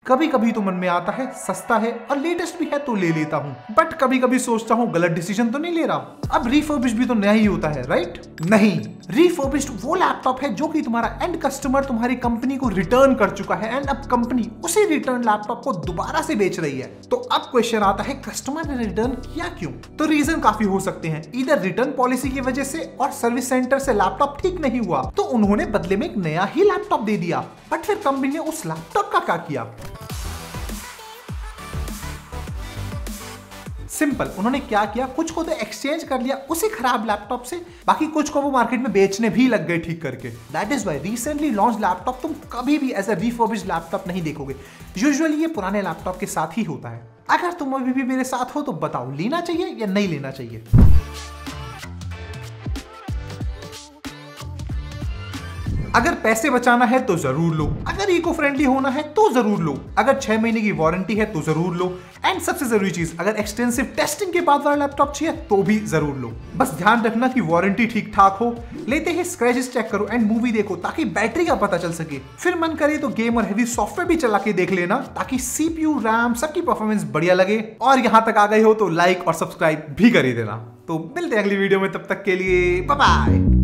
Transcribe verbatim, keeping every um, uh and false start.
कभी कभी तो मन में आता है सस्ता है और लेटेस्ट भी है तो ले लेता हूँ, बट कभी कभी सोचता हूँ गलत डिसीजन तो नहीं ले रहा। अब रिफर्बिश भी तो नया ही होता है, राइट? नहीं, रिफर्बिश्ड वो लैपटॉप है जो कि तुम्हारा एंड कस्टमर तुम्हारी कंपनी को रिटर्न कर चुका है एंड अब कंपनी उसी रिटर्न लैपटॉप को दोबारा से बेच रही है। तो अब क्वेश्चन आता है कस्टमर ने रिटर्न किया क्यों? तो रीजन काफी हो सकते हैं, इधर रिटर्न पॉलिसी की वजह से और सर्विस सेंटर से लैपटॉप ठीक नहीं हुआ तो उन्होंने बदले में एक नया ही लैपटॉप दे दिया। बट फिर कंपनी ने उस लैपटॉप का क्या किया? सिंपल, उन्होंने क्या किया, कुछ को तो एक्सचेंज कर लिया उसी खराब लैपटॉप से, बाकी कुछ को वो मार्केट में बेचने भी लग गए ठीक करके। That is why recently launch laptop तुम कभी भी एज अ रिफर्बिश्ड लैपटॉप नहीं देखोगे। यूजुअली ये पुराने लैपटॉप के साथ ही होता है। अगर तुम अभी भी मेरे साथ हो तो बताओ, लेना चाहिए या नहीं लेना चाहिए? अगर पैसे बचाना है तो जरूर लो, अगर इको फ्रेंडली होना है तो जरूर लो, अगर छह महीने की वारंटी है तो जरूर लो, एंड सबसे जरूरी चीज, अगर एक्सटेंसिव टेस्टिंग के बाद वाला लैपटॉप चाहिए तो भी जरूर लो। बस ध्यान रखना कि वारंटी ठीक ठाक हो, लेते ही स्क्रैचेस चेक करो एंड मूवी देखो ताकि बैटरी का पता चल सके। फिर मन करे तो गेम और हेवी सॉफ्टवेयर भी चला के देख लेना ताकि सीपीयू, रैम सबकी परफॉर्मेंस बढ़िया लगे। और यहां तक आ गए हो तो लाइक और सब्सक्राइब भी कर ही देना। तो मिलते हैं अगली वीडियो में, तब तक के लिए बाय बाय।